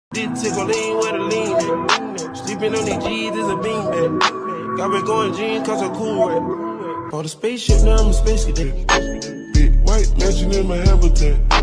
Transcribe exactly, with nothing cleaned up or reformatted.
This tickle lean where the lean at. Sleeping on these G's is a beanbag. Got me going jeans cause I'm cool rap. Bought a spaceship, now I'm a space cadet. Big white mansion in my habitat.